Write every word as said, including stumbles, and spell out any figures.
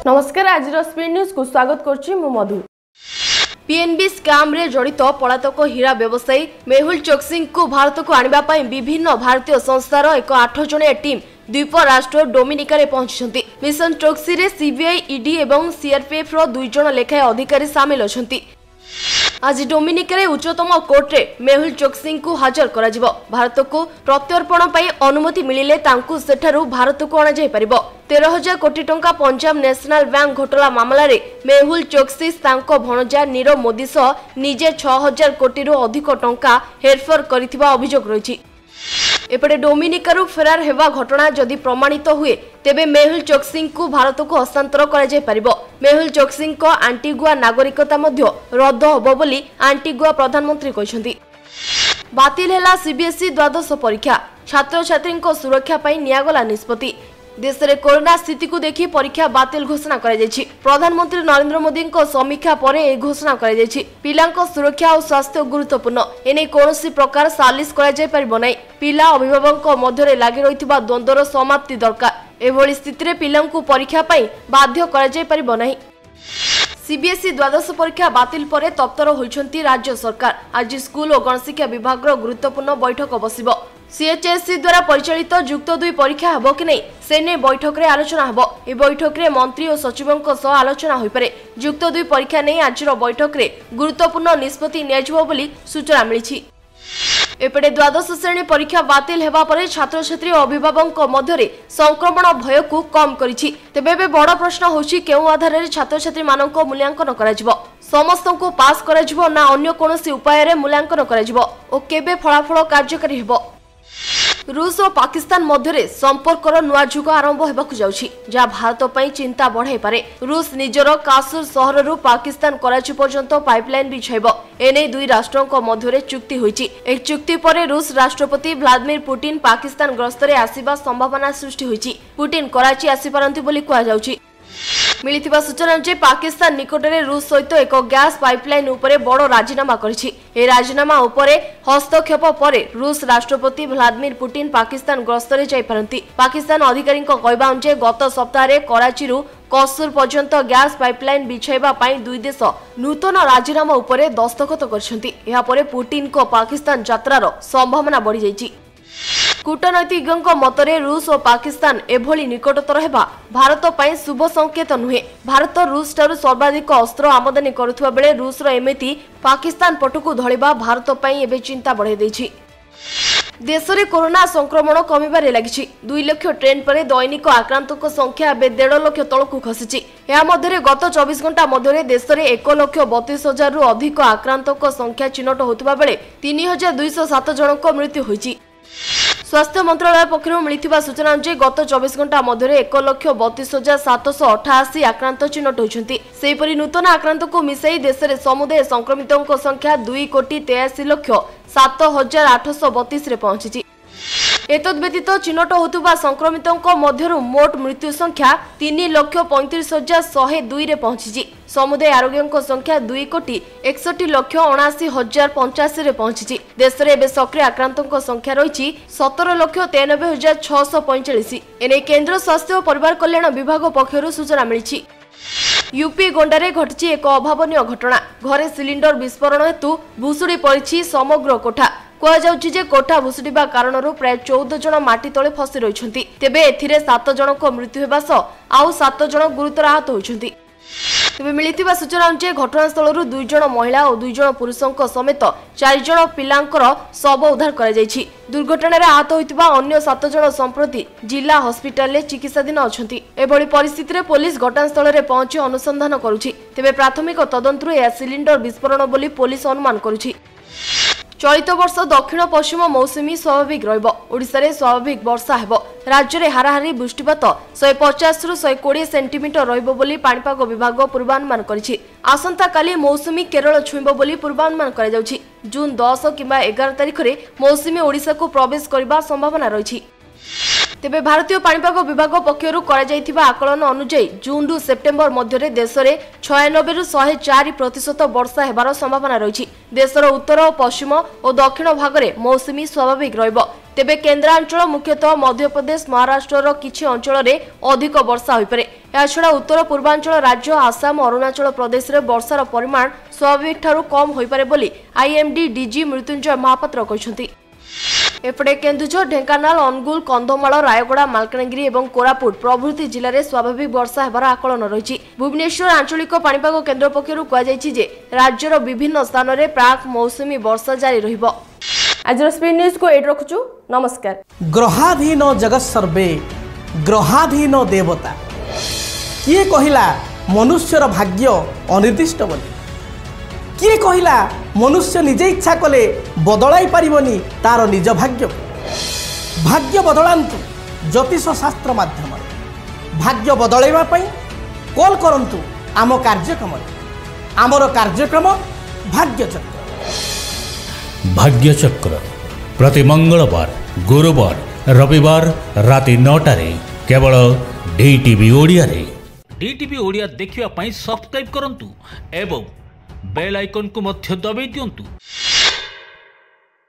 नमस्कार आज speed news को स्वागत करछि मु मधु। पीएनबी स्कैम रे जड़ित पलातक हीरा व्यवसायी मेहुल चोक्सी को भारत को आनिबा पई विभिन्न भारतीय संस्थार एक आठ जणिया टीम द्वीप राष्ट्र डोमिनिका रे पहुंची। मिशन चोक्सी रे सीबीआई ईडी एवं सीआरपीएफ रो दुई जण लेखाए अधिकारी सामिल अछंती। आज डोमिनिका रे उच्चतम कोर्ट रे मेहुल चोक्सी को हाजर करा जिवो। भारत को प्रत्यर्पण पई अनुमति मिलिले तांकु सेठारु भारत को अना जाय परिबो। तेरह हजार कोटी टंका पंजाब नेशनल बैंक घोटाला मामला रे मेहुल चोक्सी तांको भणजा नीरव मोदी सह निजे छह हजार कोटी रु अधिक टंका हेरफेर करिथिबा अभियोग रहिछि। एपटे डोमिनिकारु फेरार हेवा घटना जदि प्रमाणित हुए तेबे मेहुल चोक्सी को भारत को हस्तांतर करा जाय परिबो। मेहुल चोक्सी को आंटिगुआ नागरिकता मध्य रद्द होबो बोली आंटिगुआ प्रधानमंत्री कहिसंती। बातिल हेला सीबीएसई द्वादश परीक्षा। छात्र छात्री सुरक्षा पई नियागला निष्पत्ति। देश में कोरोना स्थिति को देखि परीक्षा बातिल घोषणा करा जायछि। प्रधानमंत्री नरेंद्र मोदी को समीक्षा पर ए घोषणा करा जायछि। पिलांको सुरक्षा और स्वास्थ्य गुरुत्वपूर्ण एने कोनोसी प्रकार सालिस करा जाय परिबो नै। पिला अभिभावक मध्य लागि रहितबा द्वंद्वर समाप्ति दरकार। एभली स्थिति रे पिलांको परीक्षा पई बाध्य करा जाय परिबो नै। सीबीएसई द्वादश परीक्षा बातिल पर तप्तर होइछंती राज्य सरकार। आज स्कूल और गणशिक्षा विभाग गुरुत्वपूर्ण बैठक बसिबो। सीएचएससी द्वारा परिचालित युक्त दुई परीक्षा हेबो कि नै सेने बैठक रे आलोचना हेबो। ए बैठक रे मंत्री और सचिवंक सह आलोचना होई पारे। युक्त दुई परीक्षा नै आजिर बैठक रे गुरुत्वपूर्ण निष्पत्ति नियाजिबो बोली सूचना मिलिछि। एपटे द्वादश श्रेणी परीक्षा बातिल हेबा परे छात्र छात्री और अभिभावक मध्य संक्रमण भय को कम करिछि। तेबे बड़ प्रश्न होछि केउ आधार रे छात्र छात्री मानक मूल्यांकन कराजिबो। समस्त को पास कराजिबो ना अन्य कोनोसी उपाय रे मूल्यांकन कराजिबो ओ केबे फलाफल कार्यकारी हेबो। रूस और पाकिस्तान मध्य संपर्क नुआ जुग आरंभ होबाकु जाउछि जा भारत पई चिंता बढ़ाई पारे। रूस निजर कासुर सहर रु पाकिस्तान कराची पर्यंत पाइपलाइन बिछाइबो। एने दुई राष्ट्रों को मध्य चुक्ति होइछि। एक चुक्ति पर रूस राष्ट्रपति व्लादिमीर पुतिन पाकिस्तान गस्तर रे आसीबा संभावना सृष्टि होइछि। पुतिन कराची आसी पारंती बोली कुआ जाउछि। मिलिथिबा सूचना अनुसार पाकिस्तान निकटरे रूस सहित एक गैस पाइपलाइन उपरे बड़ राजीनामा करिछि। ए राजीनामा उपरे हस्तक्षेप पर रूस राष्ट्रपति व्लादिमीर पुतिन पाकिस्तान गस्तरे जाय पारंती। पाकिस्तान अधिकारी कहबा अनुसार गत सप्ताह रे कराची रु कसूर पर्यंत गैस पाइपलाइन बिछाइबा पई दुई देश नूतन राजीनामा उपरे दस्तखत करछंती। एहा परे पुतिन को पाकिस्तान यात्रार संभावना बढ़ी जायछि। कूटनैतिज्ञ मतरे रूस और पाकिस्तान एभली निकटतर हेबा भारत पई शुभ संकेत नुहे। भारत रूस ठारू सर्वाधिक अस्त्र आमदानी करुथुवा बेले रूस रो एमिति पाकिस्तान पटुकु धळिबा भारत पई एबे चिंता बढ़ाई दैछि। देश में कोरोना संक्रमण कमिबारे लागिछि। दुई लाख ट्रेन पर दैनिक आक्रांतक संख्या एबे डेढ़ लाख तलकु खसिछि। या मध्यरे गत चौबीस घंटा मध्यरे देश में एक लाख बतीस हजार रु अधिक आक्रांतक संख्या चिन्हट होतुबा बेले तीन हजार दुईश सात जनक मृत्यु होइछि। स्वास्थ्य मंत्रालय पक्षर मिलिथिबा सूचना अनुसार गत चौबीस घंटा मध्य एक लाख बतीस हजार सातश अठाशी आक्रांत चिन्हट होइछंती। सेहिपरि नूतन आक्रांत को मिसाई देश में समुदाय संक्रमितों संख्या दुई कोटी तेयासी लक्ष सात हजार आठश बतीस रे पहुंची। एतद व्यतीत चिन्हट होतुबा संक्रमितों मध्यरु मोट मृत्यु संख्या तीन लक्ष पैंतीस हजार शहे दुई रे पहुंची। समुदाय आरोग्यों संख्या दुई कोटी एकसठ लक्ष अणाशी हजार पंचाशी रे पहुंची। देश में एवं सक्रिय आक्रांतों संख्या रही सतर लक्ष तेयानबे हजार छःश पैंचाश। एने केंद्र स्वास्थ्य और परिवार कल्याण विभाग पक्षर सूचना मिली। यूपी गोंडारे घटी एक अभावन घटना। घरे सिलिंडर विस्फोरण हेतु भुशुड़ी पड़ी समग्र कोठा। कहुछि जे कोठा भुशुड़िबा कारणरू प्राय चौदह जन माटी तले फसी रहिछंती। तेबे एथिरे सात जनक मृत्यु हेबा सह आउ सात जन गुरुतर आहत होइछंती। तेबे मिलिथिबा सूचना अनुसार घटनास्थल दुई जन महिला और दुई जन पुरुषों समेत चार जन पिलांकर शव उद्धार करा जायछि। दुर्घटना रे आहत होइतिबा अन्य सात जन संप्रति जिला हॉस्पिटल रे चिकित्साधीन अछंती। एभली परिस्थिति रे पुलिस घटनास्थल रे पहुंची अनुसंधान करुछि। तेबे प्राथमिक तदंतरु या सिलिंडर विस्फोरण बोली पुलिस अनुमान करुछि। चलित वर्ष दक्षिण पश्चिम मौसुमी स्वाभाविक रहिबो। ओडिसा रे स्वाभाविक वर्षा हेबो। राज्य में हाराहारी वृष्टिपात शहे पचास रु शहे कोड़े सेंटीमीटर रहिबो बोली पाणीपाग विभाग पूर्वानुमान करिछि। आसंता काली मौसुमी केरल छुइबो बोली पूर्वानुमान करा जाउछि। जून दस किंबा एगार तारिख रे मौसुमी ओडिसा को प्रवेश करबा संभावना रहिछि। तेबे भारतीय पाणीपाग विभाग पक्षरु करा जायथिबा आकलन अनुसार जून रु सेप्टेम्बर मध्य देश में छियानबे रु शहे चार प्रतिशत वर्षा हेबार संभावना रही। देशर उत्तर और पश्चिम और दक्षिण भाग में मौसुमी स्वाभाविक रहिबो। तेबे केन्द्रांचल मुख्यतः मध्यप्रदेश महाराष्ट्र किछि अंचल रे अधिक वर्षा होई पारे। या छडा उत्तर पूर्वांचल राज्य आसाम अरुणाचल प्रदेश रे वर्षार परिमाण स्वाभाविक ठारू कम होई पारे बोली आईएमडी डीजी मृत्युंजय महापात्र कहछंती। एपटे केन्दुझर ढेंकानाल अनुगुल कंधमाल रायगड़ा मालकानगिरी और कोरापुट प्रभृति जिले में स्वाभाविक वर्षा होबार आकलन रही। भुवनेश्वर आंचलिक पाणीपाग केन्द्र पक्षर कहुଯାଇଛି राज्यर विभिन्न स्थान में प्राक मौसुमी वर्षा जारी रहिबो। आज स्पीड न्यूज को एड रखुछु। नमस्कार। ग्रहाधीन जगत सर्वे ग्रहाधीन देवता किए कहिला मनुष्यर भाग्य अनिर्दिष्ट बोली, किए कहिला मनुष्य निजे इच्छा कले बदलाई पारिबनी तार निज भाग्य। भाग्य बदलांतु ज्योतिष शास्त्र माध्यम भाग्य बदलैवा पई कॉल करंतु आम कार्यक्रम। आमर कार्यक्रम भाग्यचक्र। भाग्यचक्र प्रति मंगलवार गुरुवार रविवार राति नौटारे केवल डीटीवी ओडिया रे। डीटीवी ओडिया देखिवा पई सब्सक्राइब करंतु एवं बेल आइकन को मध्य दबाई दियंतु।